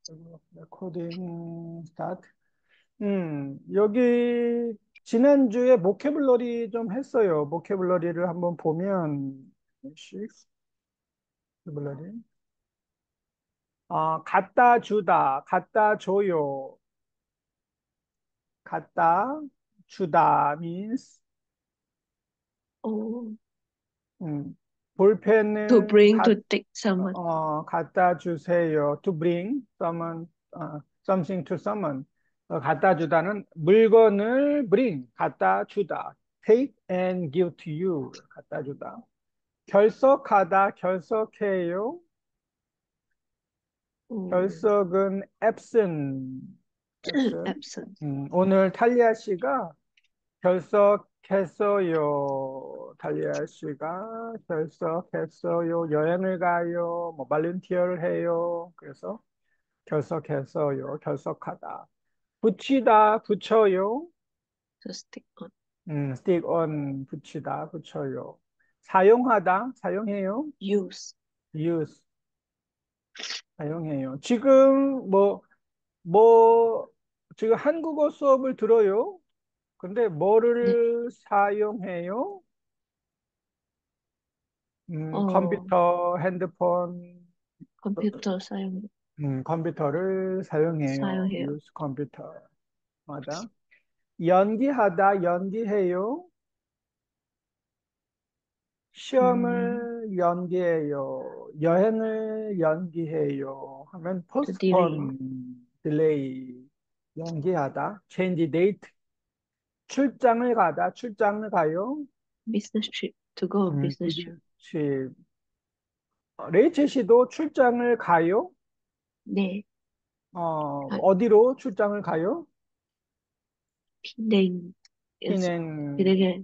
레코딩 스타트. 여기 지난주에 모캐블러리 좀 했어요. 모캐블러리를 한번 보면 모캐블러리. 갖다 주다, 갖다 줘요. 갖다 주다 means Oh, 음, to 볼펜을 bring, to take someone. 갖다 주세요. To bring someone, something to someone. 갖다 주다는 물건을 bring, 갖다 주다. Take and give to you. 갖다 주다. 결석하다, 결석해요. Oh, 결석은 absent. absent. absent. 오늘 탈리아 씨가 결석했어요. 달리아 씨가 결석했어요. 여행을 가요. 뭐 발렌티어를 해요. 그래서 결석했어요. 결석하다. 붙이다, 붙여요. To stick on. stick on, 붙이다, 붙여요. 사용하다, 사용해요. Use. use, 사용해요. 지금 지금 한국어 수업을 들어요. 근데 네. 뭐를 사용해요? 어, 컴퓨터, 핸드폰, 컴퓨터 컴퓨터를 사용해요. 사용해요. use 컴퓨터. 맞아. 연기하다, 연기해요. 음, 시험을 연기해요. 여행을 연기해요. 하면 to delay. postpone, delay, 연기하다. change date. 출장을 가다, 출장을 가요. Business trip. To go on business trip. 비즈니스. 레이첼 씨도 출장을 가요? 네. 아, 어디로 출장을 가요? 비냉. 연습. 피냉, 비냉에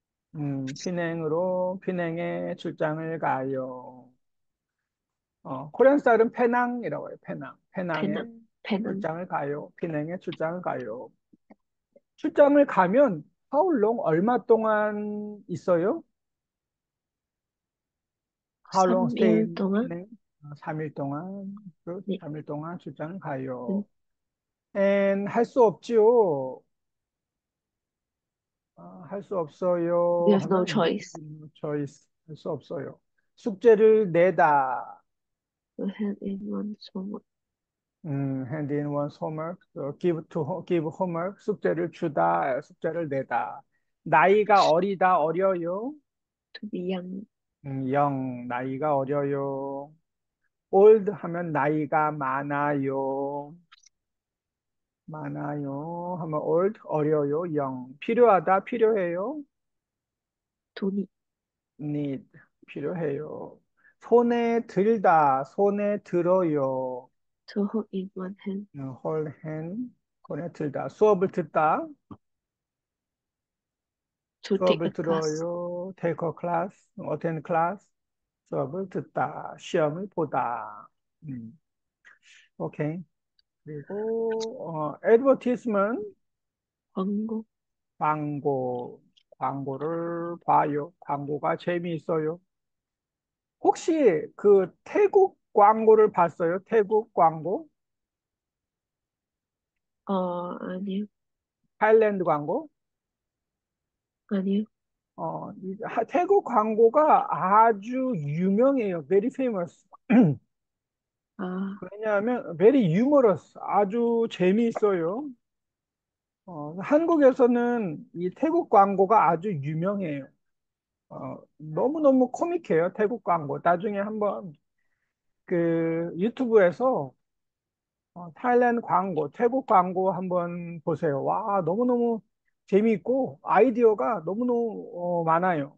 피냉에 출장을 가요. 코리안 스타일은 페낭이라고 해요. 페낭에 페낭. 페낭. 출장을 가요. 피냉에 출장을 가요. 출장을 가면 how long, 얼마 동안 있어요? How long stay 3일 in 동안. 피냉? 3일 동안, 네. 3일 동안 출장을 가요. 음, and 할 수 없지요. 할 수 We 없어요 have no 하면 choice. choice, 할 수 없어요. 숙제를 내다. To hand in one someone. hand in one's homework, give homework, 숙제를 주다, 숙제를 내다. 나이가 어리다, 어려요. To be young. 나이가 어려요. old 하면 나이가 많아요. 많아요 하면 old, 어려요, 필요하다, 필요해요. 돈이. need, 필요해요. 손에 들다, 손에 들어요. To hold in one hand. hold hand, 손에 들다. 수업을 듣다. To take a 수업을 class. 들어요. take a class, attend class. 수업을 듣다. 시험을 보다. 오케이. 그리고 advertisement, 광고. 광고. 광고를 봐요. 광고가 재미있어요. 혹시 그 태국 광고를 봤어요? 태국 광고? 아니요. 타일랜드 광고? 아니요. 태국 광고가 아주 유명해요. Very famous. 아, 왜냐하면 very humorous. 아주 재미있어요. 한국에서는 이 태국 광고가 아주 유명해요. 너무너무 코믹해요. 태국 광고. 나중에 한번 그 유튜브에서 타일랜드 광고, 태국 광고 한번 보세요. 와, 너무너무 재미있고 아이디어가 너무너무 많아요.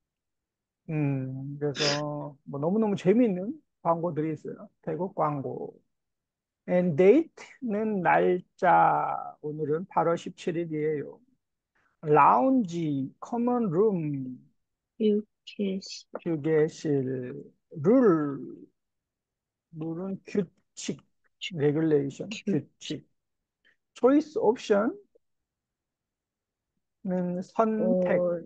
그래서 뭐 너무너무 재미있는 광고들이 있어요. 태국 광고. And date는 날짜. 오늘은 8월 17일이에요. 라운지, 커먼 룸, 유케시. 휴게실, 룰, 룰은 규칙, 레귤레이션, 규칙. 규칙. 초이스 옵션은 선택, 어,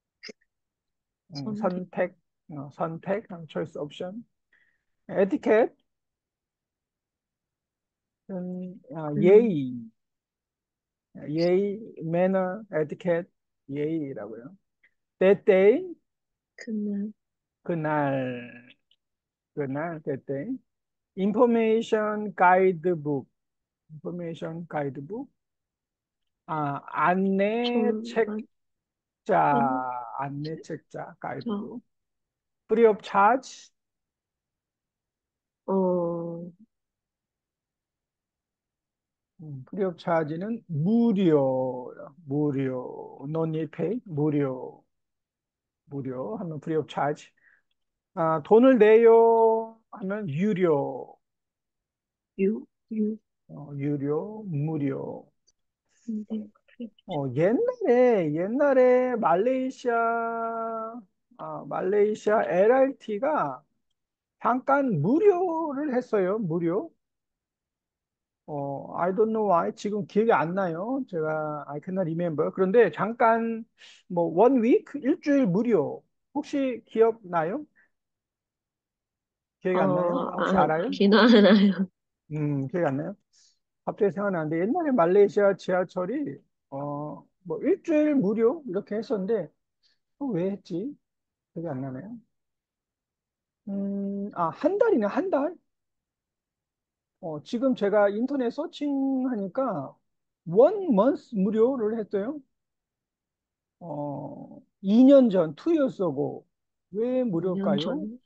선택. 선택, 초이스 옵션. 에티켓, 음, 예의, 예의, 매너, 에티켓, 예의라고요. That day, 그날, 그날, that day. Information guidebook, information guidebook. 안내 전반, 한, 책자, 안내 책자, 자, 가이드북. Free of charge, 어, free of charge는 무료, 무료, no need pay, 무료, 무료 하면 free of charge. 돈을 내요 하면 유료, 유, 유료, 무료. 네, 옛날에 말레이시아 LRT가 잠깐 무료를 했어요. 무료. I don't know why. 지금 기억이 안 나요. I cannot remember. 그런데 잠깐, one week? 일주일 무료. 혹시 기억나요? 기억이 안 나요? 혹시 알아요? 기나하나요 기억이 안 나요? 갑자기 생각나는데, 옛날에 말레이시아 지하철이, 일주일 무료? 이렇게 했었는데, 왜 했지? 기억이 안 나네요. 한 달이네, 한 달? 지금 제가 인터넷 서칭하니까, one month 무료를 했어요. 2년 전, 2years ago. 왜 2년 무료일까요? 전,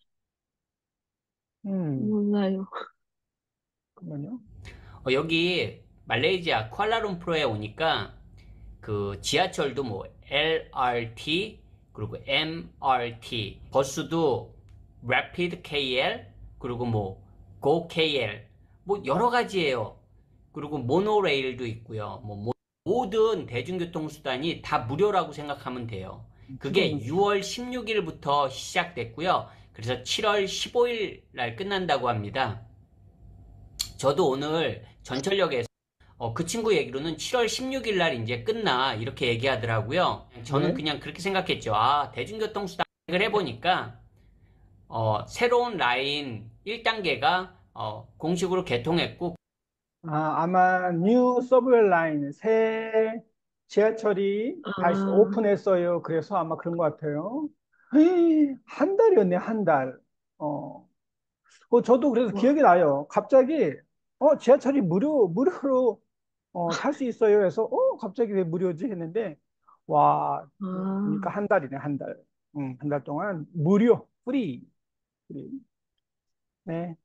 음, 몰라요. 잠깐만요. 여기 말레이시아 쿠알라룸푸르에 오니까 그 지하철도 뭐 LRT 그리고 MRT 버스도 Rapid KL 그리고 뭐 Go KL 뭐 여러 가지예요. 그리고 모노레일도 있고요. 모든 대중교통 수단이 다 무료라고 생각하면 돼요. 그게 지금, 6월 16일부터 시작됐고요. 그래서 7월 15일 날 끝난다고 합니다. 저도 오늘 전철역에서 그 친구 얘기로는 7월 16일 날 이제 끝나 이렇게 얘기하더라고요. 저는 네. 그냥 그렇게 생각했죠. 대중교통 수단을 해보니까 새로운 라인 1단계가 공식으로 개통했고 아마 뉴 서브웨이 라인, 새 지하철이 다시 아, 오픈했어요. 그래서 아마 그런 것 같아요. 한 달이었네, 한 달. 어, 저도 그래서 와, 기억이 나요. 갑자기, 지하철이 무료로 탈 수 있어요. 해서, 갑자기 왜 무료지? 했는데, 와, 그러니까 아, 한 달이네, 한 달. 한 달 동안 무료, 프리. 프리. 네.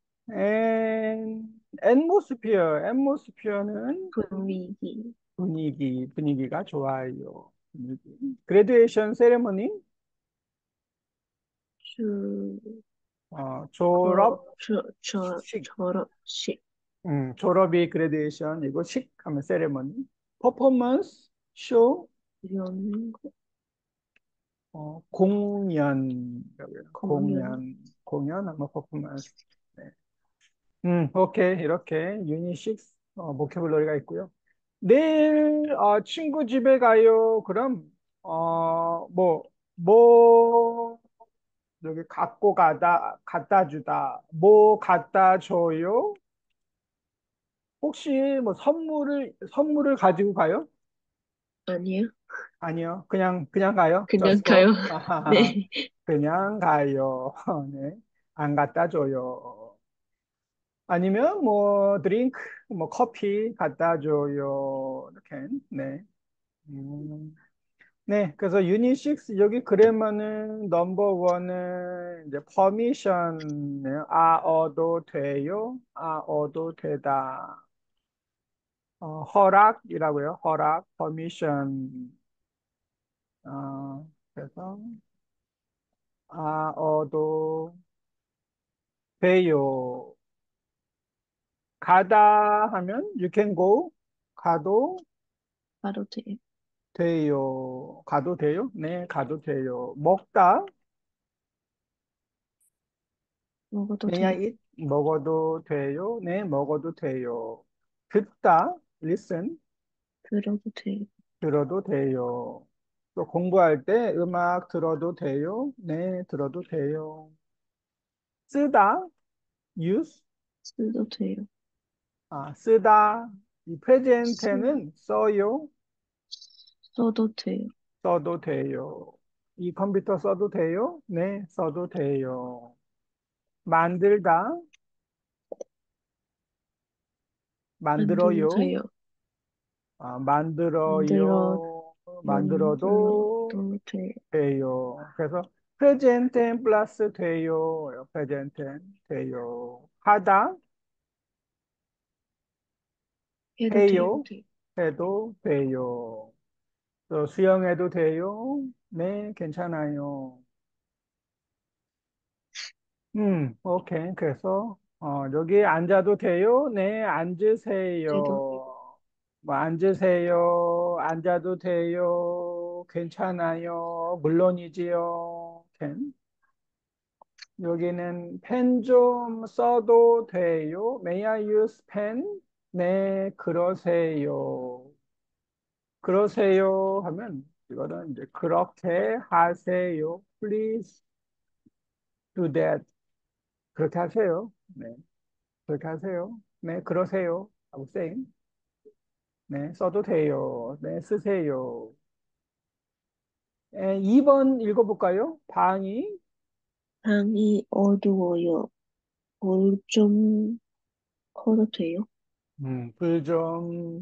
앰모스피어는 분위기, 분위기가 좋아요. 분위기. 그레듀에이션 세레머니, 주, 졸업식, 졸업식, 졸업이 그레듀에이션이고, 식 하면 세레머니. 퍼포먼스, 쇼, 연극, 공연이라고요. 공연, 공연 하면 퍼포먼스. 네. 오케이. 이렇게 유닛 6 보캐블러리가 있고요. 내일 친구 집에 가요. 그럼 뭐 여기 갖다 주다. 뭐 갖다 줘요? 혹시 뭐 선물을 가지고 가요? 아니요? 아니요. 그냥 가요. 그냥 Just 가요. go. 네, 그냥 가요. 네. 안 갖다 줘요. 아니면 뭐 드링크, 뭐 커피 갖다 줘요. 이렇게. 네. 음. 네, 그래서 유닛 6 여기 그래머는 넘버 원은 이제 퍼미션이에요. 얻어도 돼요. 얻어도 되다. 허락이라고요. 허락, 퍼미션. 그래서 얻어도 돼요. 가다 하면 you can go. 가도 바로 돼요. 돼요. 가도 돼요? 네, 가도 돼요. 먹다. 먹어도 그냥 돼요. 먹어도 돼요? 네, 먹어도 돼요. 듣다, listen, 들어도 돼요. 들어도 돼요. 또 공부할 때 음악 들어도 돼요? 네, 들어도 돼요. 쓰다, use, 쓰도 돼요. 쓰다. 이 쓰, 프레젠테는 써요. 써도 돼요. 써도 돼요. 이 컴퓨터 써도 돼요? 네, 써도 돼요. 만들다. 만들어요. 만들어요. 만들어도 만들어요. 만들어도 돼요. 돼요. 그래서 프레젠텐 플러스 돼요. 프레젠텐 돼요. 하다. 해도 돼요. 해요. 해도 돼요. 또 수영해도 돼요? 네, 괜찮아요. 오케이. 그래서, 여기 앉아도 돼요? 네, 돼도 앉으세요. 뭐, 앉으세요. 앉아도 돼요. 괜찮아요. 물론이지요. 캔. 여기는 펜 좀 써도 돼요? May I use pen? 네, 그러세요. 그러세요 하면 이거는 이제 그렇게 하세요. Please do that. 그렇게 하세요. 네, 그렇게 하세요. 네, 그러세요. 하고 saying. 네, 써도 돼요. 네, 쓰세요. 2번 읽어볼까요? 방이 방이 어두워요. 불 좀 꺼도 돼요? 불 좀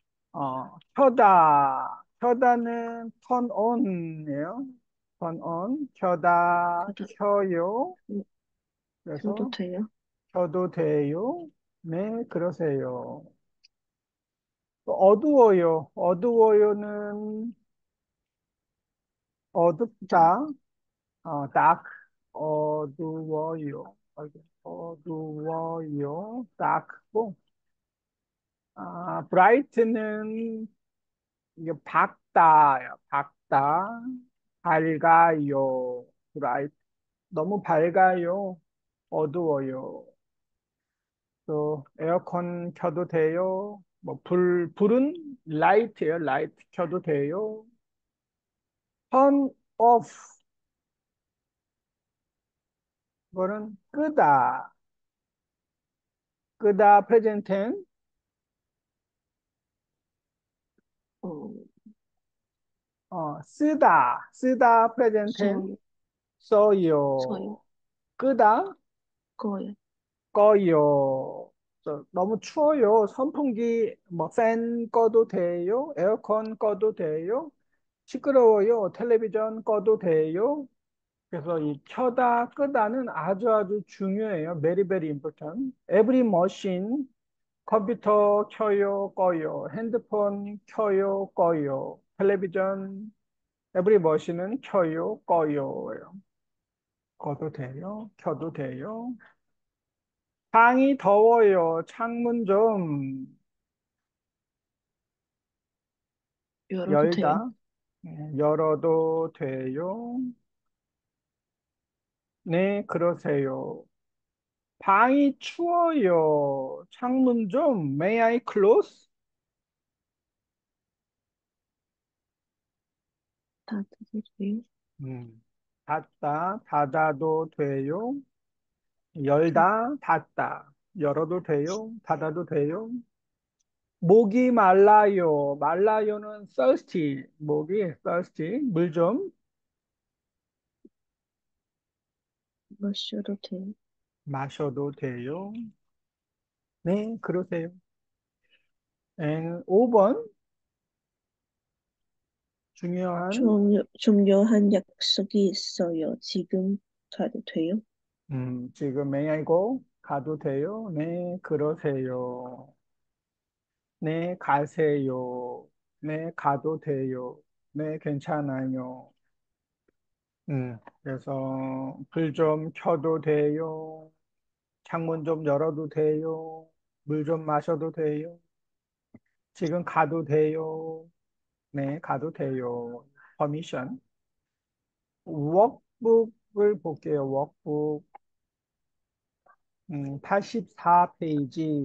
켜다. 켜다는 turn on이에요. turn on. 켜다, 켜도, 켜요. 켜도 그래서 돼요? 켜도 돼요. 네, 그러세요. 또 어두워요. 어두워요는 나, 어둡다. dark. 어두워요. 어두워요. dark고. bright는 이게 밝다요. 밝다. 밝아요. bright. 너무 밝아요. 어두워요. 또 에어컨 켜도 돼요. 뭐 불은 라이트예요. 라이트 켜도 돼요. turn off. 이거는 끄다. 끄다 present tense. 어, 쓰다 present tense. 써요. 써요. 써요. 끄다 꺼요. 꺼요. 너무 추워요. 선풍기 뭐 팬 꺼도 돼요. 에어컨 꺼도 돼요. 시끄러워요. 텔레비전 꺼도 돼요. 그래서 이 켜다 끄다는 아주 아주 중요해요. Very very important. Every machine 컴퓨터 켜요 꺼요. 핸드폰 켜요 꺼요. 텔레비전 every machine은 켜요 꺼요. 꺼도 돼요. 켜도 돼요. 방이 더워요. 창문 좀 열어도 돼요? 열다. 열어도 돼요. 네, 그러세요. 방이 추워요. 창문 좀 May I close? 닫아도 돼요? 닫아도 돼요. 닫, 열다, 닫다. 열어도 돼요. 닫아도 돼요. 목이 말라요. 말라요는 thirsty. 목이 thirsty. 물 좀 마셔도 돼요? 마셔도 돼요. 네, 그러세요. 5번 중요한 중요한 약속이 있어요. 지금 가도 돼요? 지금 may I go? 가도 돼요? 네, 그러세요. 네, 가세요. 네, 가도 돼요. 네, 괜찮아요. 그래서 불 좀 켜도 돼요. 창문 좀 열어도 돼요. 물 좀 마셔도 돼요. 지금 가도 돼요. 네, 가도 돼요. permission. 워크북을 볼게요. 워크북 84페이지.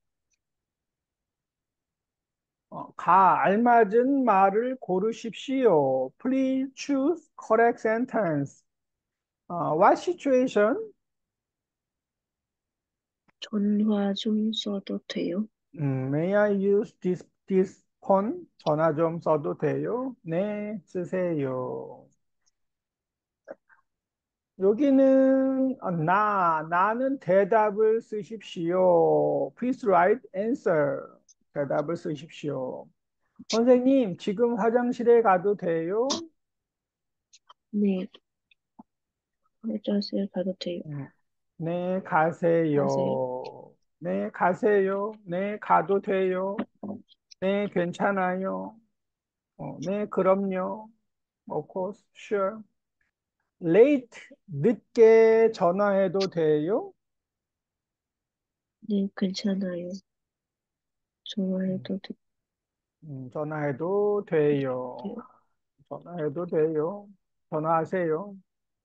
알맞은 말을 고르십시오. Please choose correct sentence. What situation? 전화 좀 써도 돼요? May I use this phone? 전화 좀 써도 돼요? 네, 쓰세요. 여기는 나는 대답을 쓰십시오. Please write answer. 대답을 쓰십시오. 선생님, 지금 화장실에 가도 돼요? 네, 화장실 가도 돼요. 음, 네, 가세요. 가세요. 네, 가세요. 네, 가도 돼요. 네, 괜찮아요. 네, 그럼요. Of course, sure. Late, 늦게 전화해도 돼요? 네, 괜찮아요. 음, 전화해도 전화해도 돼요. 돼요. 전화해도 돼요. 전화하세요.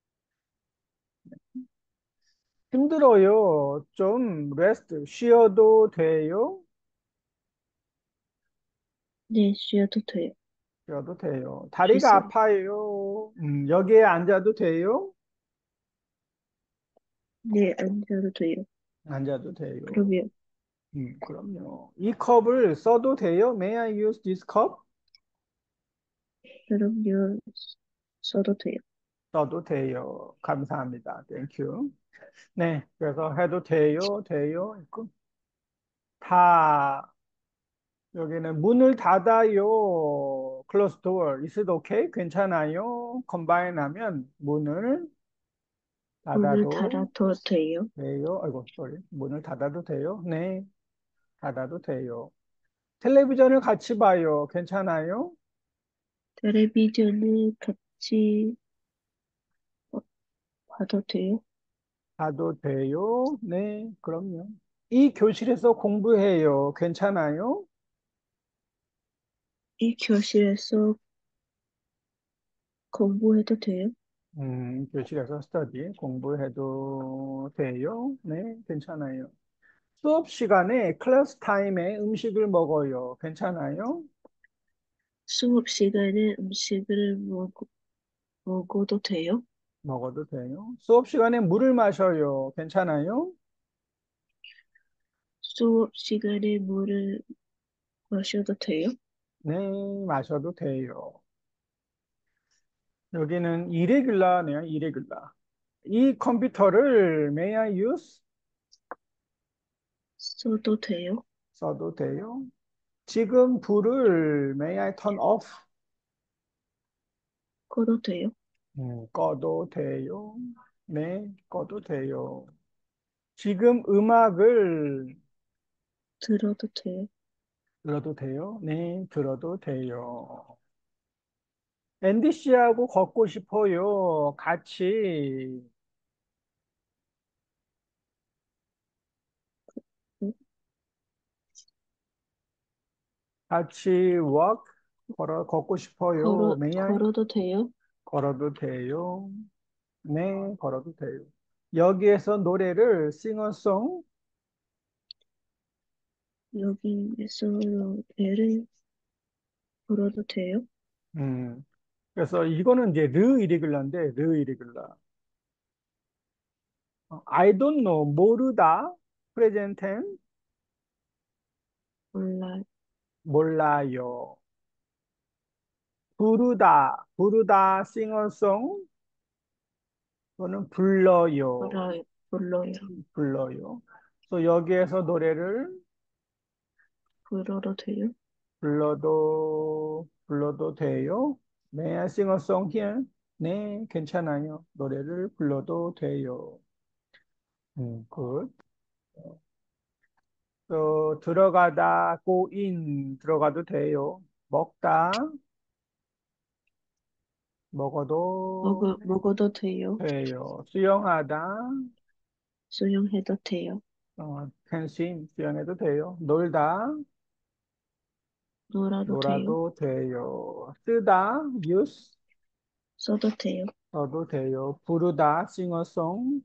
힘들어요. 좀 레스트 쉬어도 돼요? 네, 쉬어도 돼요. 쉬어도 돼요. 다리가 쉬세요. 아파요. 여기에 앉아도 돼요? 네, 앉아도 돼요. 앉아도 돼요. 그러면, 그럼요. 이 컵을 써도 돼요? May I use this cup? 그럼요, 써도 돼요. 써도 돼요. 감사합니다. Thank you. 네, 그래서 해도 돼요, 돼요. 있고. 다, 여기는 문을 닫아요. Close door. Is it okay? 괜찮아요? combine 하면 문을 문을 닫아도 닫아도 돼요. 돼요. 아이고, sorry. 문을 닫아도 돼요? 네, 닫아도 돼요. 텔레비전을 같이 봐요. 괜찮아요? 텔레비전을 같이 어, 봐도 돼요. 봐도 돼요? 네, 그럼요. 이 교실에서 공부해요. 괜찮아요? 이 교실에서 공부해도 돼요. 교실에서 스터디 공부해도 돼요? 네, 괜찮아요. 수업 시간에 클래스 타임에 음식을 먹어요. 괜찮아요? 수업 시간에 음식을 먹어도 돼요. 먹어도 돼요. 수업 시간에 물을 마셔요. 괜찮아요? 수업 시간에 물을 마셔도 돼요. 네, 마셔도 돼요. 여기는 irregular네요, irregular. 이 컴퓨터를 may I use? 써도 돼요. 써도 돼요. 지금 불을 may I turn off? 꺼도 돼요. 꺼도 돼요. 네, 꺼도 돼요. 지금 음악을 들어도 돼요. 들어도 돼요? 네, 들어도 돼요. 앤디 씨하고 걷고 싶어요. 응? 같이 walk, 걷고 싶어요. May I? 걸어도 돼요. 걸어도 돼요. 네, 걸어도 돼요. 여기에서 노래를 sing a song, 여기에서 배를 걸어도 돼요. 음, 그래서 이거는 이제 르 이리글라인데, 르 이리글라. I don't know, 모르다, present tense, 몰라, 몰라요. 부르다, sing a song, 그거는 불러요. 불러요. 불러요. 또 여기에서 노래를 불어도 돼요. 불러도 돼요? May I sing a song here? 네, 괜찮아요. 노래를 불러도 돼요. 굿. 또 들어가다, go in 들어가도 돼요. 먹어도 먹어도 돼요. 돼요. 수영하다, 수영해도 돼요. can swim 수영해도 돼요. 놀아도 돼요. 놀아도 돼요. 쓰다, use 써도 돼요. 써도 돼요. 부르다, sing a song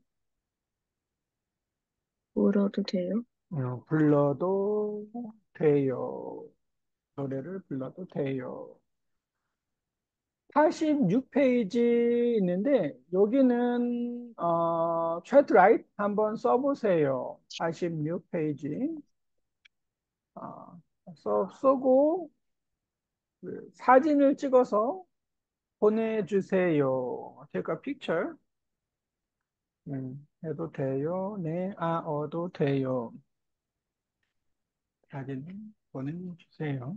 울어도 돼요. 불러도 돼요. 노래를 불러도 돼요. 86페이지 있는데 여기는 chat right 한번 써보세요. 86페이지 쓰고 그 사진을 찍어서 보내주세요. Take a picture. 해도 돼요. 네, 어도 돼요. 사진 보내주세요.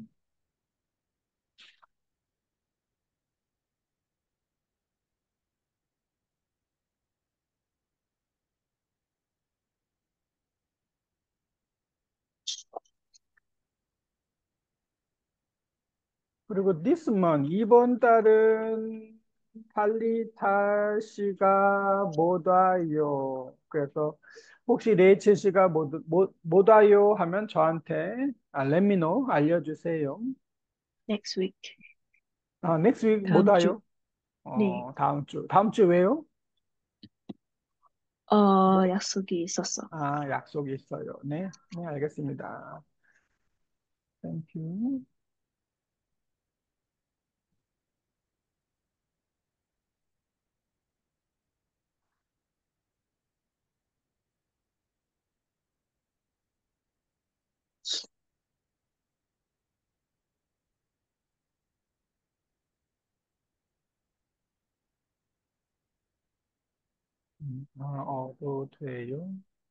그리고 this month, 이번 달은 탈리타 씨가 못 와요. 그래서 혹시 레이첼 씨가 못 와요 하면 저한테 let me know, 알려주세요. next week. next week 못 다음 주. 와요? 네. 다음 주. 다음 주 왜요? 약속이 있었어. 약속이 있어요. 네, 네, 알겠습니다. Thank you. 어도 돼요.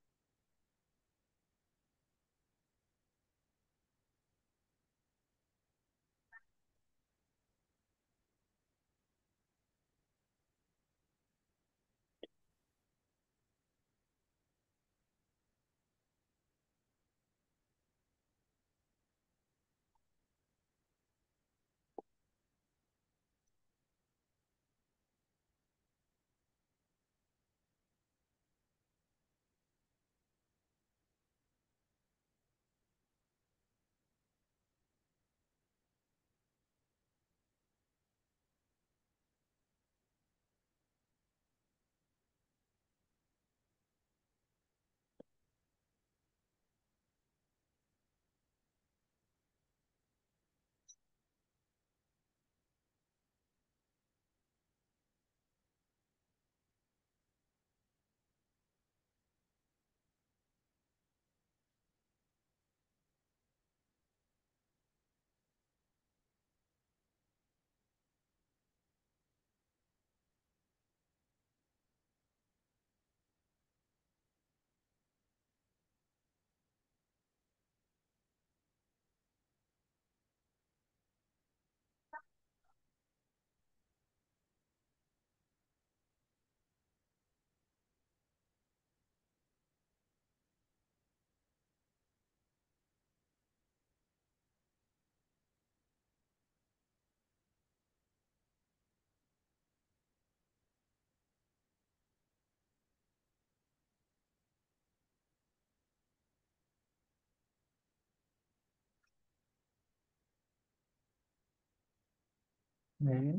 네.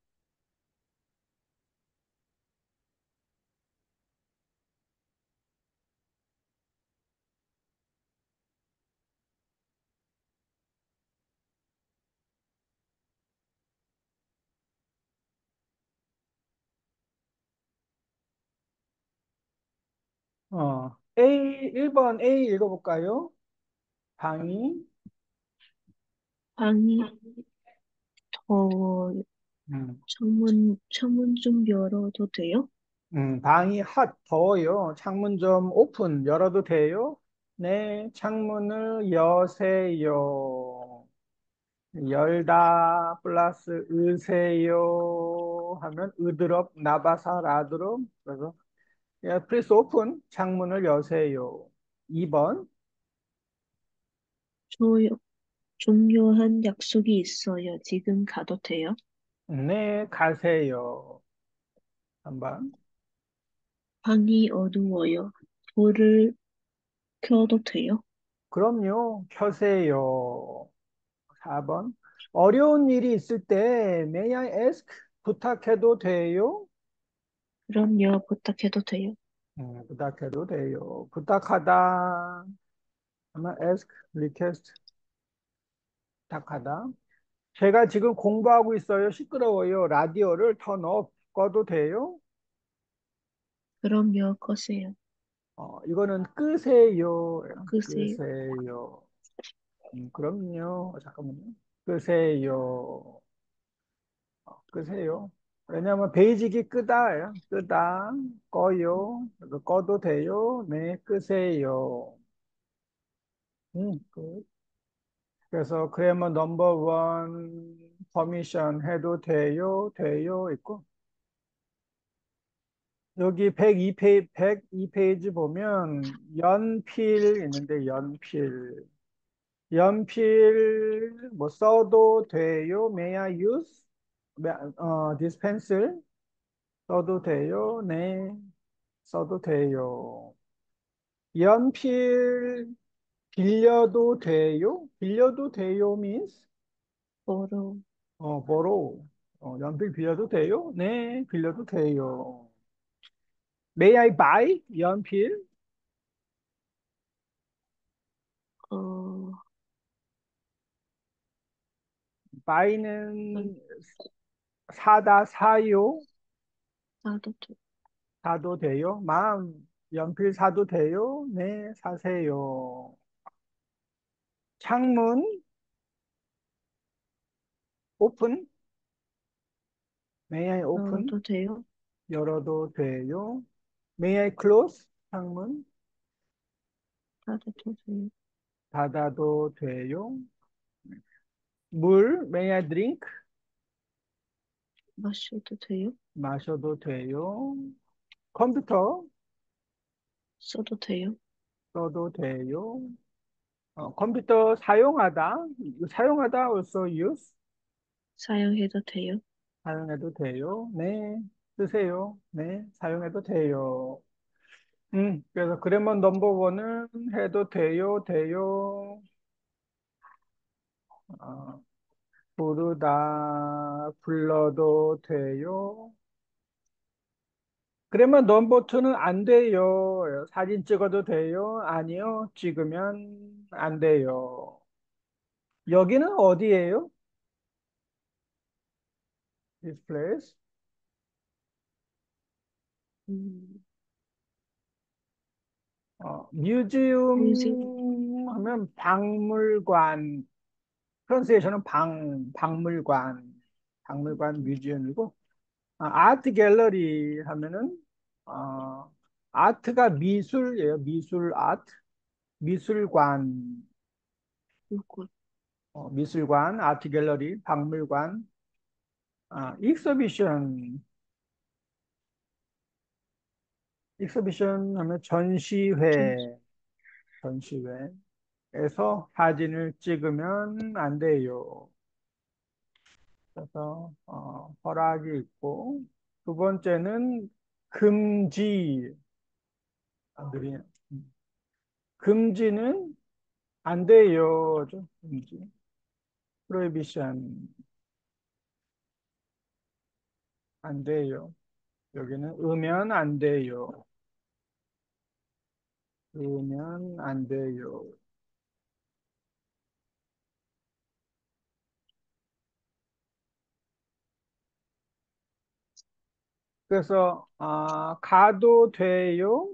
A, 1번 A 읽어볼까요? 방이, 방이 더워요. 음, 창문 좀 열어도 돼요? 방이 더워요. 창문 좀 오픈, 열어도 돼요? 네, 창문을 여세요. 열다 플러스 으세요 하면 으드럽, 나바사, 라드롭. 그래서 please open, 창문을 여세요. 2번, 저 중요한 약속이 있어요. 지금 가도 돼요? 네, 가세요. 3번, 방이 어두워요. 불을 켜도 돼요? 그럼요, 켜세요. 4번. 어려운 일이 있을 때 may I ask 부탁해도 돼요? 그럼요, 부탁해도 돼요? 부탁해도 돼요. 부탁하다. 아마 ask, request, 부탁하다. 제가 지금 공부하고 있어요. 시끄러워요. 라디오를 턴업 꺼도 돼요? 그럼요, 거세요. 이거는 끄세요. 끄세요. 끄세요. 그럼요. 잠깐만요. 끄세요. 끄세요. 왜냐면 베이직이 끄다예요. 끄다, 꺼요. 그래서 꺼도 돼요. 네, 끄세요. 그. 그래서 그래머 넘버 원 퍼미션 해도 돼요. 돼요. 있고. 여기 102페이지 보면 연필 있는데 연필. 연필 뭐 써도 돼요? May I use? this pencil? 써도 돼요? 네, 써도 돼요. 연필 빌려도 돼요? 빌려도 돼요 means borrow, borrow. 연필 빌려도 돼요? 네, 빌려도 돼요. May I buy 연필? 어, 연- buy는 사다 사요? 사도 돼. 사도 돼요? 마음 연필 사도 돼요? 네, 사세요. 창문 오픈? May I open? 열어도 돼요? 열어도 돼요? May I close? 창문 닫아도 돼요? 닫아도 돼요? 물 May I drink? 마셔도 돼요? 마셔도 돼요? 컴퓨터 써도 돼요? 써도 돼요? 컴퓨터 사용하다 이거 사용하다 also use 사용해도 돼요? 사용해도 돼요? 네, 쓰세요. 네, 사용해도 돼요. 그래서 그러면 넘버 원은 해도 돼요, 돼요. 어, 부르다, 불러도 돼요. 그러면 넘버 투는 안 돼요. 사진 찍어도 돼요? 아니요, 찍으면 안 돼요. 여기는 어디예요? This place. 음, 뮤직, 뮤지엄 하면 박물관, 프런세이션은 박물관 뮤지엄이고, 아트 갤러리 하면은, 아트가 미술이에요. 미술 아트, 미술관, 물건, 미술관, 아트 갤러리, 박물관, 익서비션, 익서비션 하면 전, 전시회에서 사진을 찍으면 안 돼요. 그래서 허락이 있고 두 번째는 금지 안 들이 금지는 안 돼요. 금지 prohibition 안 돼요. 여기는 으면 안 돼요. 으면 안 돼요. 그래서 가도 돼요?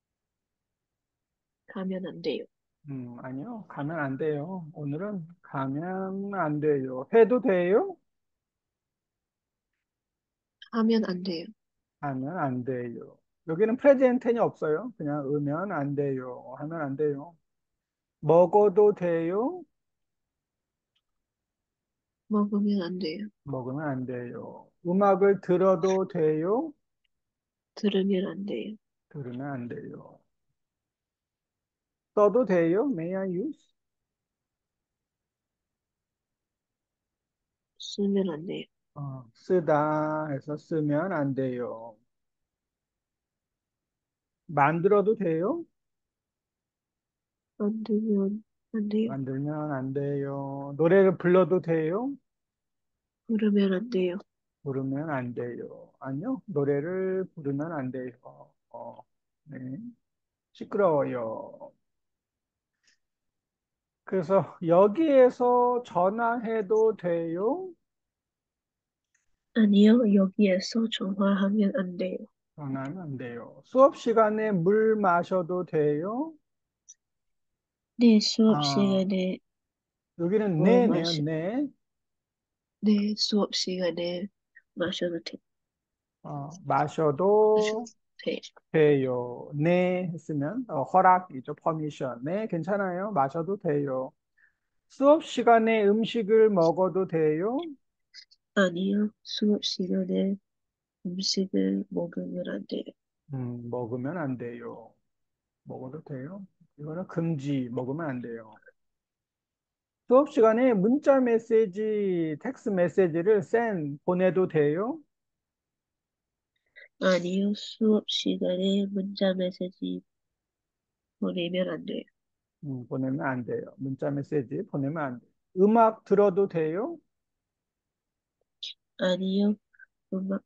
가면 안 돼요. 아니요. 가면 안 돼요. 오늘은 가면 안 돼요. 해도 돼요? 하면 안 돼요. 하면 안 돼요. 여기는 프레젠 텐이 없어요. 그냥 으면 안 돼요. 하면 안 돼요. 먹어도 돼요? 먹으면 안 돼요. 먹으면 안 돼요. 음악을 들어도 돼요? 들으면 안 돼요. 들으면 안 돼요. 써도 돼요? May I use? 쓰면 안 돼요. 쓰다 해서 쓰면 안 돼요. 만들어도 돼요? 만들면 안 돼요. 만들면 안 돼요. 노래를 불러도 돼요? 부르면 안 돼요. 부르면 안 돼요. 아니요. 노래를 부르면 안 돼요. 네. 시끄러워요. 그래서 여기에서 전화해도 돼요? 아니요, 여기에서 전화하면 안 돼요. 전화하면 안 돼요. 수업 시간에 물 마셔도 돼요? 네, 수업 아, 시간에 여기는 물 네네요, 마시, 네. 네, 수업 시간에 마셔도 마셔도 돼요. 돼요. 네 했으면 허락이죠. 퍼미션. 네, 괜찮아요. 마셔도 돼요. 수업 시간에 음식을 먹어도 돼요? 아니요, 수업 시간에 음식을 먹으면 안 돼요. 먹으면 안 돼요. 먹어도 돼요? 이거는 금지, 먹으면 안 돼요. 수업 시간에 문자 메시지, 텍스트 메시지를 보내도 돼요? 아니요, 수업 시간에 문자 메시지 보내면 안 돼요. 보내면 안 돼요. 문자 메시지 보내면 안 돼요. 음악 들어도 돼요? 아니요, 음악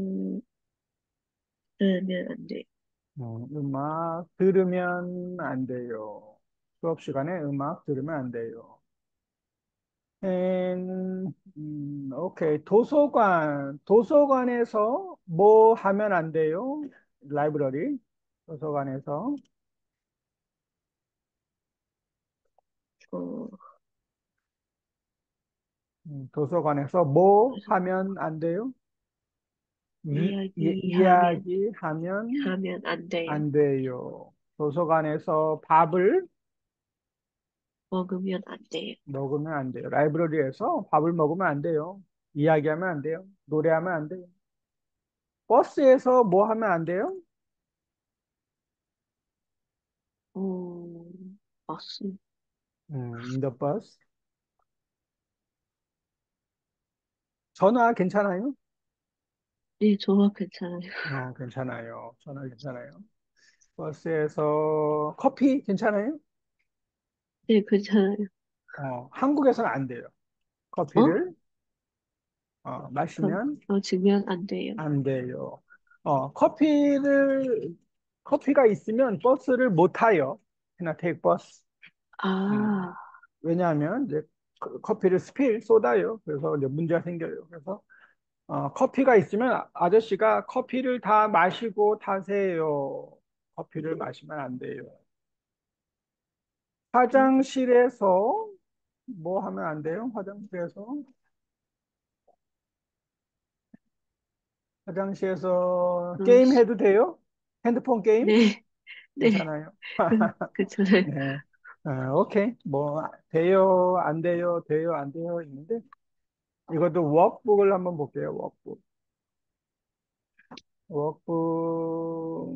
들으면 안 돼요. 음악 들으면 안 돼요. 수업 시간에 음악 들으면 안 돼요. 오케이. 도서관에서 뭐 하면 안 돼요? 라이브러리. 도서관에서. 어, 도서관에서 뭐 그래서 하면 안 돼요? 이야기하면 이야기하면 하면 안 돼요. 안 돼요. 도서관에서 밥을 먹으면 안 돼요. 먹으면 안 돼요. 라이브러리에서 밥을 먹으면 안 돼요. 이야기하면 안 돼요. 노래하면 안 돼요. 버스에서 뭐 하면 안 돼요? 어, 버스. in the bus. 전화 괜찮아요? 네, 저거 괜찮아요. 괜찮아요. 전화 괜찮아요. 버스에서 커피 괜찮아요? 네, 괜찮아요. 한국에서는 안 돼요. 어? 커피를 더, 마시면 더 주면 안 돼요. 안 돼요. 커피가 있으면 버스를 못 타요. 그냥 take 버스. 음, 아, 왜냐하면 이제 커피를 쏟아요. 그래서 이제 문제가 생겨요. 그래서 커피가 있으면 아저씨가 커피를 다 마시고 타세요. 커피를 마시면 안 돼요. 화장실에서 뭐 하면 안 돼요? 화장실에서 어, 게임 해도 돼요? 핸드폰 게임? 네, 네, 괜찮아요. 괜찮아요. 네. 오케이. 뭐, 돼요, 안 돼요, 돼요, 안 돼요, 있는데, 이것도 워크북을 한번 볼게요, 워크북. 워크북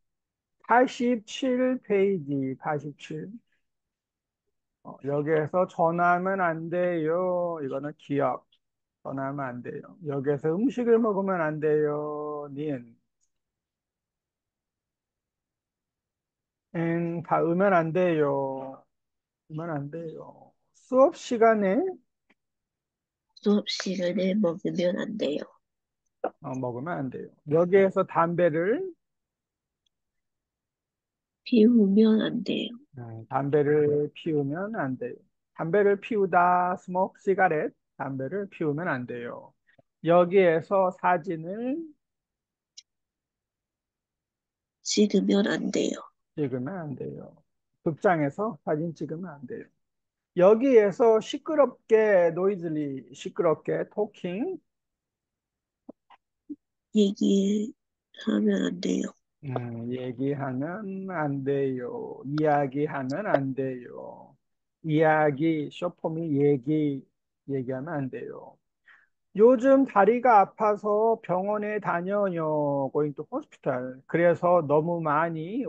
87페이지, 87. 여기에서 전화하면 안 돼요. 이거는 기억. 전화하면 안 돼요. 여기에서 음식을 먹으면 안 돼요. 닌. 닿으면 안 돼요. 닿으면 안 돼요. 수업 시간에 수업 시간에 먹으면 안 돼요. 먹으면 안 돼요. 여기에서 피우면 안 돼요. 담배를 피우면 안 돼요. 담배를 피우다, 스모크 시가렛, 담배를 피우면 안 돼요. 여기에서 사진을 찍으면 안 돼요. 찍으면 안 돼요. 극장에서 사진 찍으면 안 돼요. 여기에서 시끄럽게 토킹, 얘기하면 안 돼요. 얘기하면 안 돼요. 이야기하면 안 돼요. 쇼폼이 얘기하면 안 돼요. 요즘 다리가 아파서 병원에 다녀요. Going to hospital. 그래서 너무 많이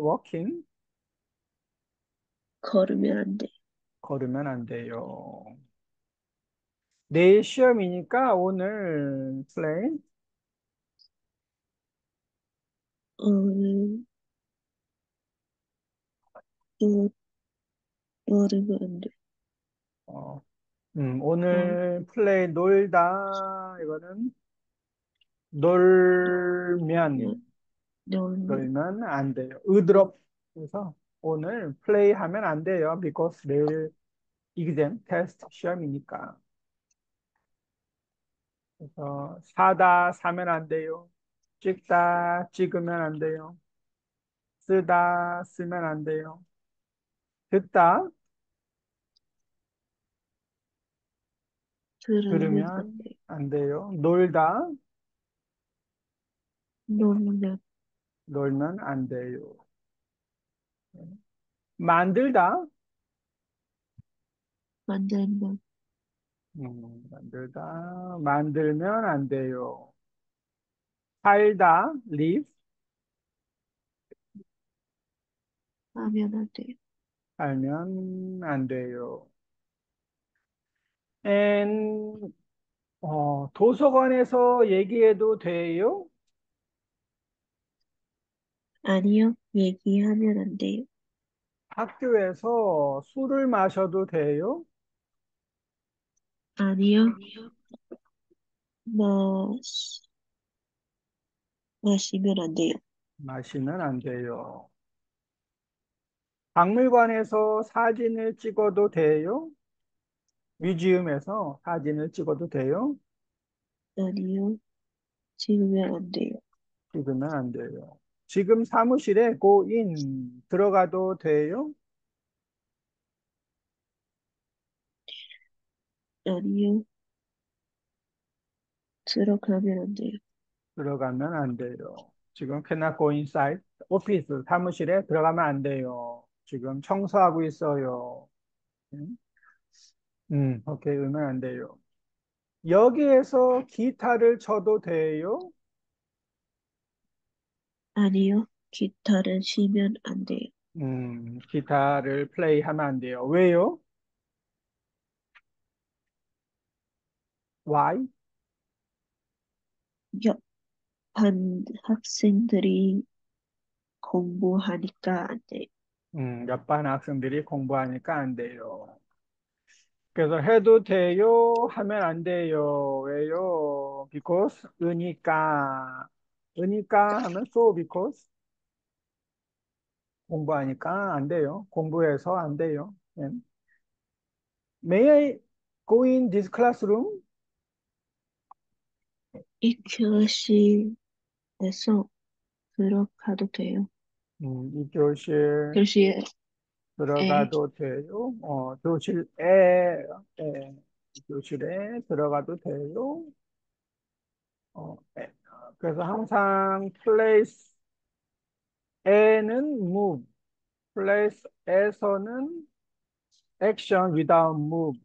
걸으면 안 돼요. 걸으면 안 돼요. 내일 시험이니까 오늘 플레이, 오늘 또 걸으면 안 돼요. 어, 걸, 오늘 플레이 놀다, 이거는 놀면, 놀면, 놀면, 놀면 안 돼요. 으드럽. 그래서 오늘 플레이 하면 안 돼요. because 내일 exam, 테스트, 시험이니까. 그래서 사다, 사면 안 돼요. 찍다, 찍으면 안 돼요. 쓰다, 쓰면 안 돼요. 듣다, 들으면 안 들으면 돼요. 안 돼요. 놀다, 놀면, 놀면 안 돼요. 만들다, 만들면, 만들다, 만들면 안 돼요. 살다, live, 하면 안 돼요. 살면 안 돼요. And, 도서관에서 얘기해도 돼요? 아니요, 얘기하면 안 돼요. 학교에서 술을 마셔도 돼요? 아니요, 마, 마시면 안 돼요. 마시면 안 돼요. 박물관에서 사진을 찍어도 돼요? 뮤지엄에서 사진을 찍어도 돼요? 아니요, 지우면 안 돼요. 찍으면 안 돼요. 지금 사무실에 go in 들어가도 돼요? 아니요, 들어가면 안 돼요. 들어가면 안 돼요. 지금 cannot go inside. 오피스 사무실에 들어가면 안 돼요. 지금 청소하고 있어요. 음, 오케이, 으면 안 돼요. 여기에서 기타를 쳐도 돼요? 아니요, 기타를 치면 안 돼요. 기타를 플레이하면 안 돼요. 왜요? Why? 옆반 학생들이 공부하니까 안 돼요. 옆반 학생들이 공부하니까 안 돼요. 그래서 해도 돼요? 하면 안 돼요. 왜요? Because, 으니까. 으니까 하면 so because. 공부하니까 안 돼요. 공부해서 안 돼요. 예. May I go in this classroom? 이 교실에서 들어가도 돼요. 이 교실 교실에 들어가도 돼요. 교실에 들어가도 돼요. 그래서 항상 place에는 move, place에서는 action without move.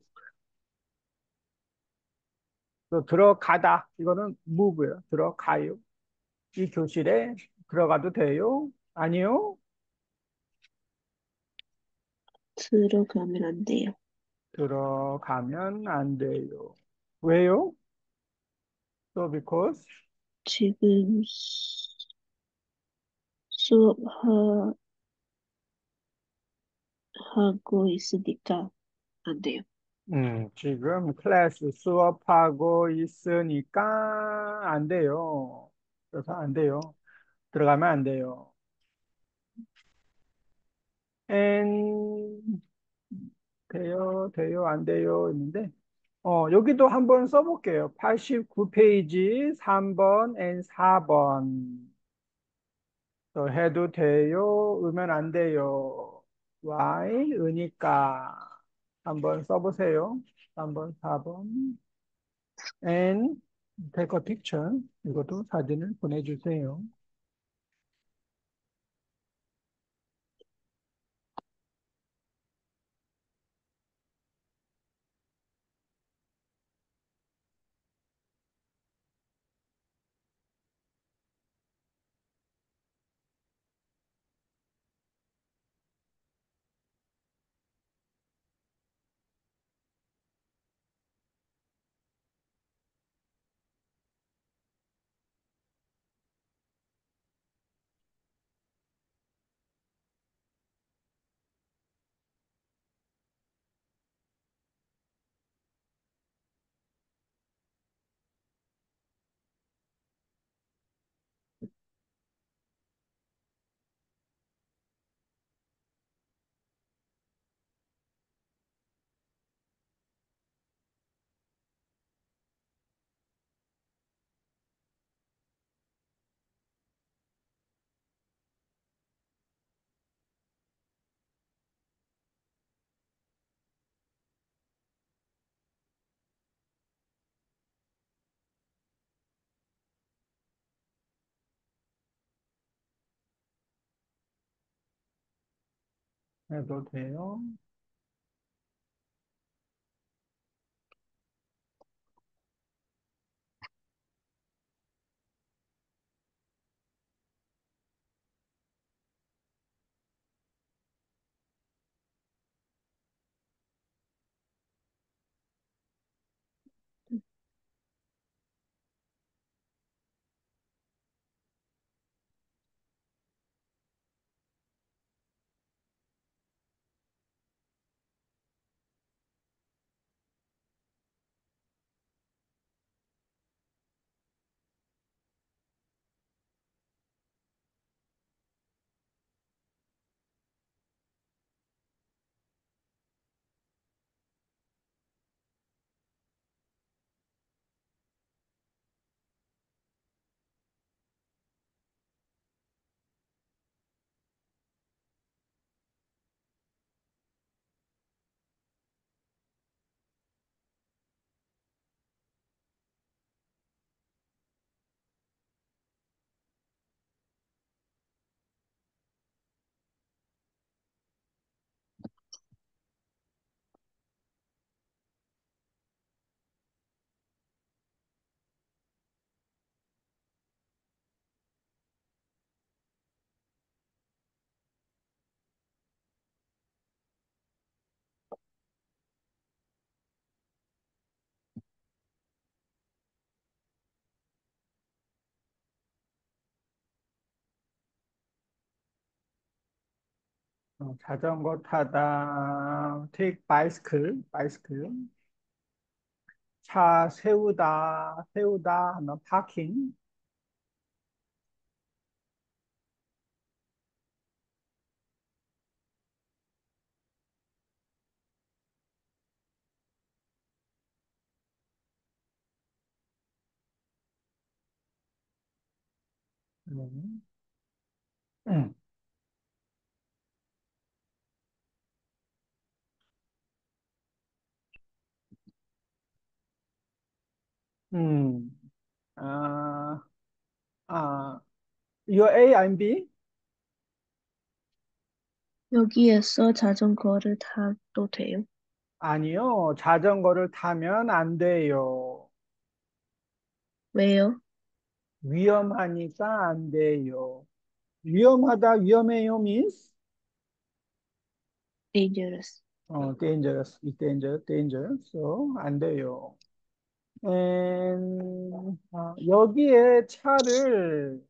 또 들어가다 이거는 move예요. 들어가요. 이 교실에 들어가도 돼요? 아니요. 들어가면 안 돼요. 들어가면 안 돼요. 왜요? So because 지금 수업하고 있으니까 안 돼요. 지금 클래스 수업하고 있으니까 안 돼요. 그래서 안 돼요. 들어가면 안 돼요. And 돼요, 안 돼요 있는데 여기도 한번 써볼게요. 89페이지 3번 and 4번. 또 해도 돼요, 으면 안 돼요. Why? 으니까. 한번 써보세요. 3번, 4번. And take a picture. 이것도 사진을 보내주세요. 해도 돼요. 자전거 타다. take bicycle, bicycle. 차 세우다, 세우다 하면 parking. 음, 음, 음. 아, 아, your A, I'm B? 여기에서 자전거를 타도 돼요? 아니요, 자전거를 타면 안 돼요. 왜요? 위험하니까 안 돼요. 위험하다, 위험해요, means? Dangerous. dangerous, it's dangerous, dangerous. So, 안 돼요. 여기에 차를,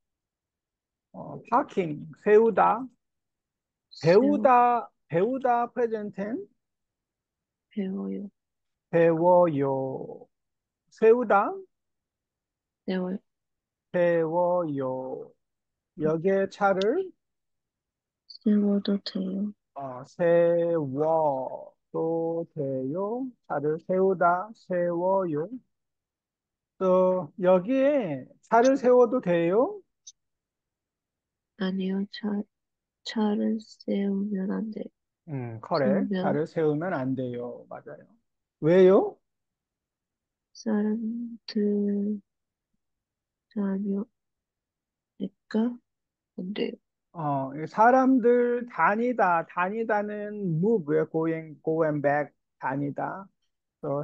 파킹, 세우다, 세워, 배우다, 프레젠텐, 배워요. 배워요. 세우다, 세워요. 배워요. 여기에 차를, 세워도 돼요. 세워도 돼요. 차를 세우다, 세워요. 또, 여기에 차를 세워도 돼요? 아니요, 차를 세우면 안 돼요. correct. 세우면 차를 세우면 안 돼요. 맞아요. 왜요? 사람들 다녀니까 안 돼요. 이 사람들 다니다는 move, go and back, 다니다. 또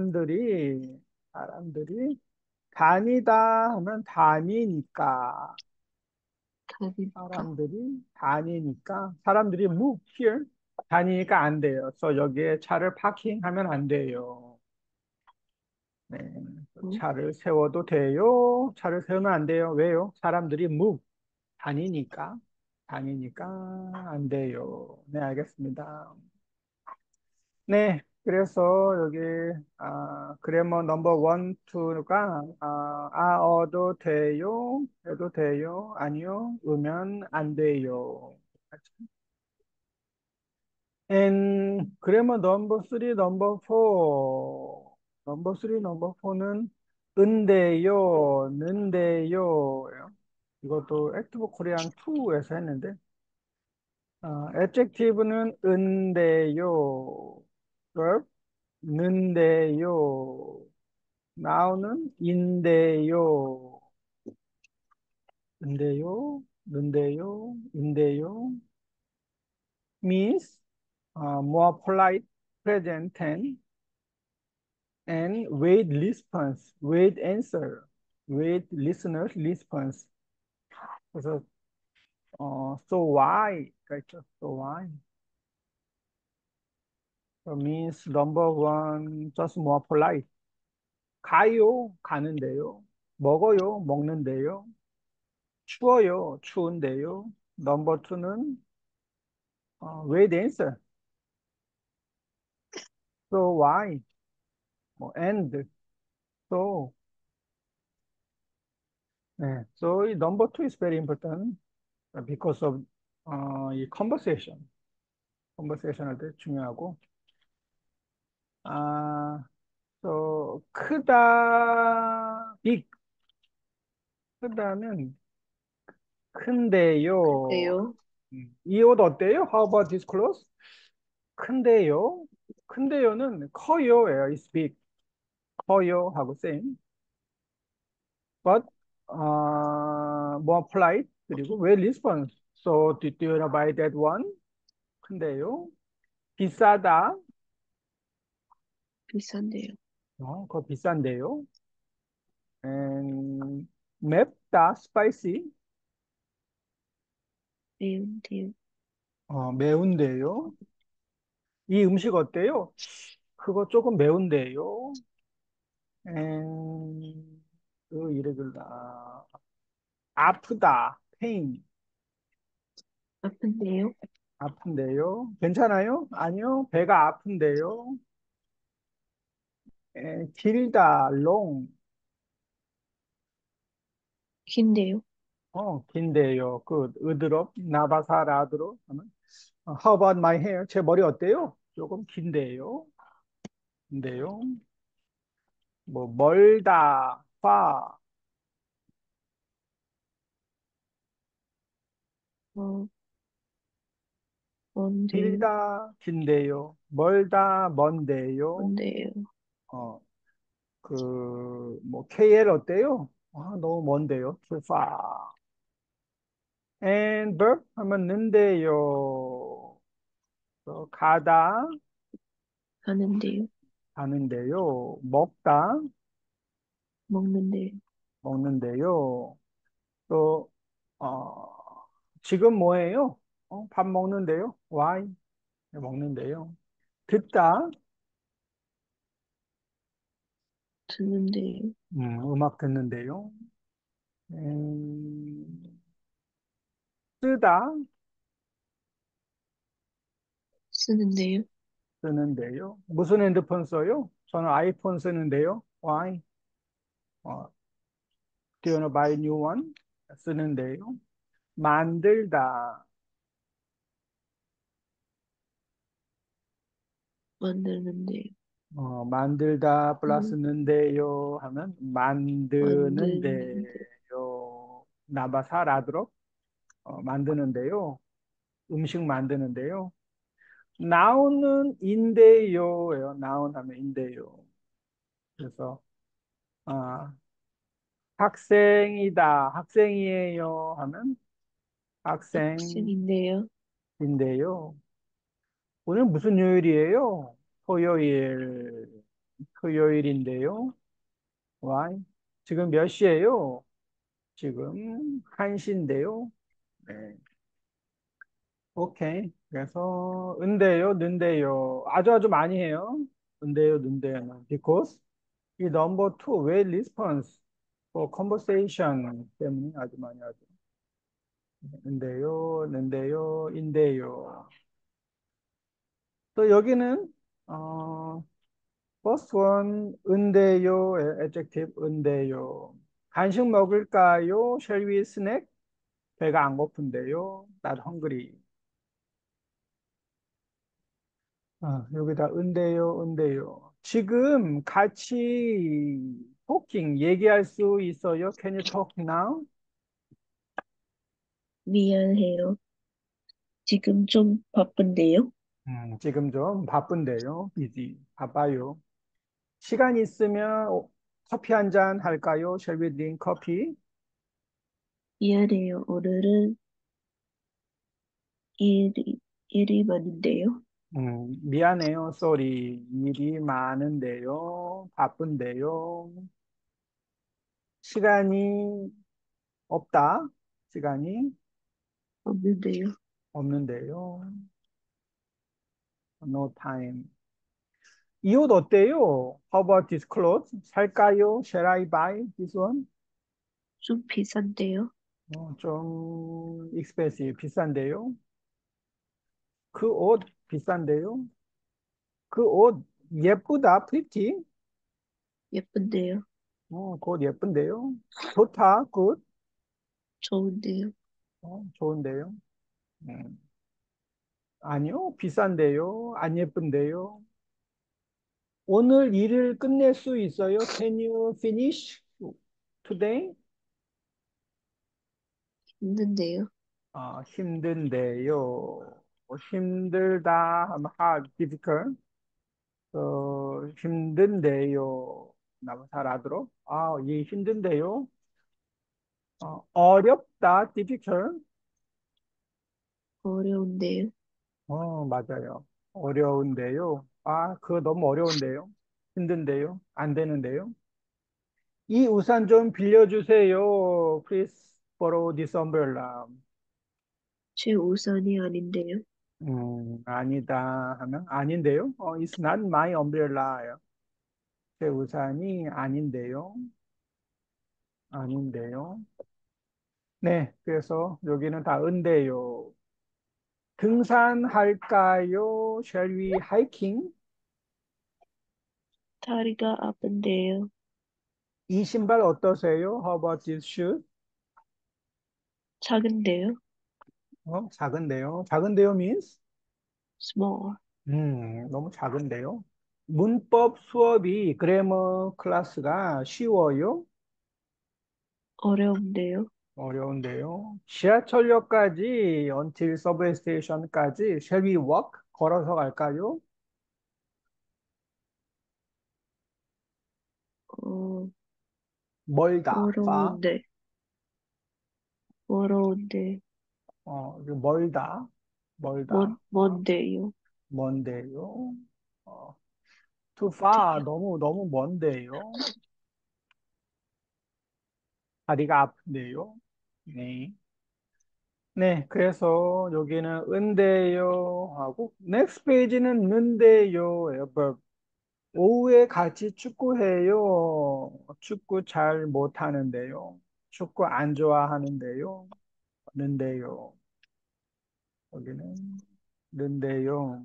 사람들이 다니다 하면 다니니까. 다니까 사람들이 move here, 다니니까 안 돼요. 그래서 여기에 차를 파킹하면 안 돼요. 네. 어? 차를 세워도 돼요. 차를 세우면 안 돼요. 왜요? 사람들이 move, 다니니까 안 돼요. 네, 알겠습니다. 네, 그래서 여기 그래머 넘버 원, 투가 어도 돼요, 해도 돼요, 아니요, 으면 안 돼요. 그래머 넘버 쓰리, 넘버 포는 은데요, 는데요. 이것도 액티브 코리안 2에서 했는데 adjective는 은데요. verb 는데요. 나오는 인데요. 인데요. 는데요. 인데요. means more polite, present tense, and wait response, wait answer, wait listener's response. 그래서 so why가 있죠. So why? So means number one, just more polite. 가요, 가는데요. 먹어요, 먹는데요. 추워요, 추운데요. 넘버 투는 wait answer. So why? 뭐 and so. 네. So 이 number two is very important because of 이 conversation. conversation 할 때 중요하고. 아, so 크다, big. 크다는 큰데요. 근데요. 이 옷 어때요? How about this clothes? 큰데요. 큰데요는 커요예요. It's big. 커요 하고 same. But more polite. 그리고 well response. So did you wanna buy that one? 큰데요. 비싸다. 비싼데요. 그거 비싼데요. And 맵다. spicy. 매운데요. 매운데요. 이 음식 어때요? 그거 조금 매운데요. And irregular. 아프다. pain. 아픈데요. 아픈데요. 괜찮아요? 아니요. 배가 아픈데요. 길다. long. 긴데요. 긴데요. 그 으드럽, 나바사 라드로 하면 How about my hair? 제 머리 어때요? 조금 긴데요. 긴데요. 뭐 멀다, far. 어, 뭔데요. 길다, 긴데요. 멀다, 먼데요. 뭔데요. 어, 뭐 KL 어때요? 너무 먼데요. Too far. And verb 하면 는데요. 가다, 가는데요. 가는데요. 먹다, 먹는데요. 먹는데요. 또 지금 뭐예요? 밥 먹는데요. Why? 먹는데요. 듣다, 듣는데요. 음악 듣는데요. 쓰다, 쓰는데요. 쓰는데요. 무슨 핸드폰 써요? 저는 아이폰 쓰는데요. Why? 어, Do you wanna buy a new one? 쓰는데요. 만들다, 만드는데요. 만들다 플러스 음, 는데요 하면 만드는데. 만드는데요. 나바사 라드로 만드는데요. 음식 만드는데요. 나오는 인데요예요. 나온 하면 인데요. 그래서 아, 학생이다, 학생이에요 하면 학생인데요. 학생인데요. 오늘 무슨 요일이에요? 토요일, 토요일인데요. Why? 지금 몇 시예요? 지금 1시인데요. 네. 오케이. 그래서 은데요, 는데요. 아주 아주 많이 해요. 은데요, 는데요는. Because 이 number two, well response for conversation 때문에 아주 많이 하죠. 은데요, 는데요, 인데요. 또 여기는 first one, 은데요, adjective, 은데요. 간식 먹을까요? Shall we snack? 배가 안 고픈데요. Not hungry. 여기다 은데요, 은데요. 지금 같이 토킹 얘기할 수 있어요? Can you talk now? 미안해요. 지금 좀 바쁜데요. 지금 좀 바쁜데요. busy. 바빠요. 시간 있으면 커피 한 잔 할까요? Shall we drink coffee? 미안해요. 오늘은 일이 일이 많은데요. 미안해요. sorry. 일이 많은데요. 바쁜데요. 시간이 없다. 시간이 없는데요. 없는데요. No time. 이 옷 어때요? How about this clothes? 살까요? Shall I buy this one? 좀 비싼데요. 좀 expensive. 비싼데요? 그 옷 비싼데요? 그 옷 예쁘다. pretty. 예쁜데요. 그 옷 예쁜데요? 좋다. good. 좋은데요. 좋은데요? 음. 아니요. 비싼데요? 안 예쁜데요? 오늘 일을 끝낼 수 있어요? Can you finish today? 힘든데요. 힘든데요. 힘들다 하면 hard, difficult. 힘든데요. 나무 잘 알아들어? 이 힘든데요. 어렵다, difficult. 어려운데요. 맞아요. 어려운데요. 그거 너무 어려운데요. 힘든데요. 안 되는데요. 이 우산 좀 빌려주세요. Please borrow this umbrella. 제 우산이 아닌데요. 아니다 하면 아닌데요. It's not my umbrella. 제 우산이 아닌데요. 아닌데요. 네, 그래서 여기는 다 은데요. 등산할까요? Shall we hiking? 다리가 아픈데요. 이 신발 어떠세요? How about this shoe? 작은데요. 작은데요. 작은데요 means? small. 너무 작은데요. 문법 수업이 그래머 클래스가 쉬워요? 어려운데요. 어려운데요. 지하철역까지 until subway station까지 shall we walk? 걸어서 갈까요? 어, 멀다. far. 어려운데. 어려운데. 멀다. 멀다. 뭔데요. 먼데요. 어, too far. 어때요? 너무 너무 먼데요. 다리가 아픈데요. 네. 네, 그래서 여기는 은데요 하고 next 페이지는 는데요예요. verb. 오후에 같이 축구해요. 축구 잘 못하는데요. 축구 안 좋아하는데요. 는데요. 여기는 는데요.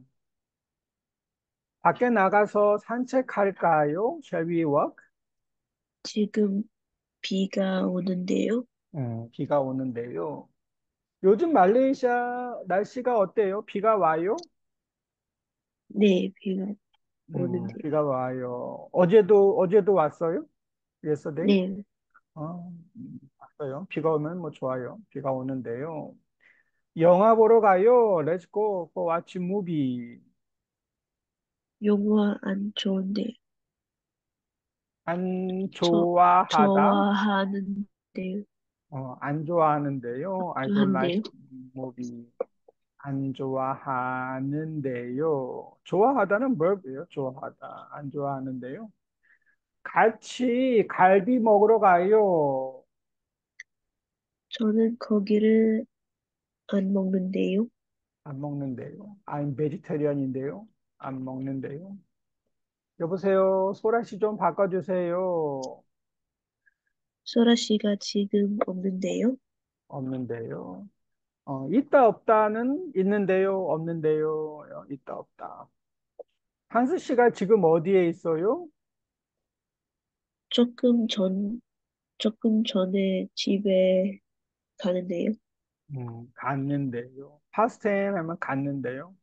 밖에 나가서 산책할까요? Shall we walk? 지금 비가 오는데요. 비가 오는데요. 요즘 말레이시아 날씨가 어때요? 비가 와요? 네, 비가 오는데요. 비가 와요. 어제도 왔어요? Yesterday? 네, 왔어요. 비가 오면 뭐 좋아요. 비가 오는데요. 영화 보러 가요. Let's go for watch movie. 영화 안 좋은데. 안 저, 좋아하다. 좋아하는데요. 안 좋아하는데요. I don't like 좋아한데요. movie. 안 좋아하는데요. 좋아하다는 verb이에요. 좋아하다. 안 좋아하는데요. 같이 갈비 먹으러 가요. 저는 거기를 안 먹는데요. 안 먹는데요. I'm vegetarian인데요. 안 먹는데요. 여보세요. 소라 씨 좀 바꿔주세요. 소라 씨가 지금 없는데요. 없는데요. 있다 없다는 있는데요. 없는데요. 있다 없다. 한스 씨가 지금 어디에 있어요? 조금 전, 조금 전에 집에 가는데요. 갔는데요. 파스텐 하면 갔는데요.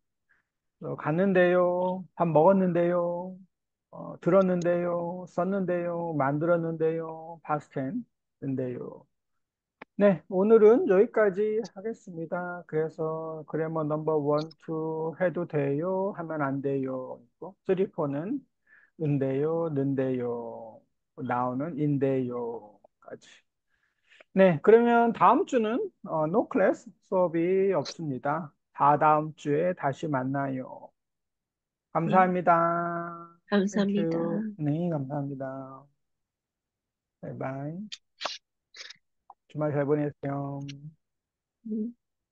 갔는데요. 밥 먹었는데요. 들었는데요. 썼는데요. 만들었는데요. 파스텐인데요. 네, 오늘은 여기까지 하겠습니다. 그래서 그래머 넘버 원, 투 해도 돼요? 하면 안 돼요. 있고, 쓰리, 포는 은데요, 는데요, 나오는 인데요까지. 네, 그러면 다음 주는 no class 수업이 없습니다. 다다음 주에 다시 만나요. 네, 감사합니다. 감사합니다. 땡큐. 네, 감사합니다. 바이바이. 주말 잘 보내세요. 네.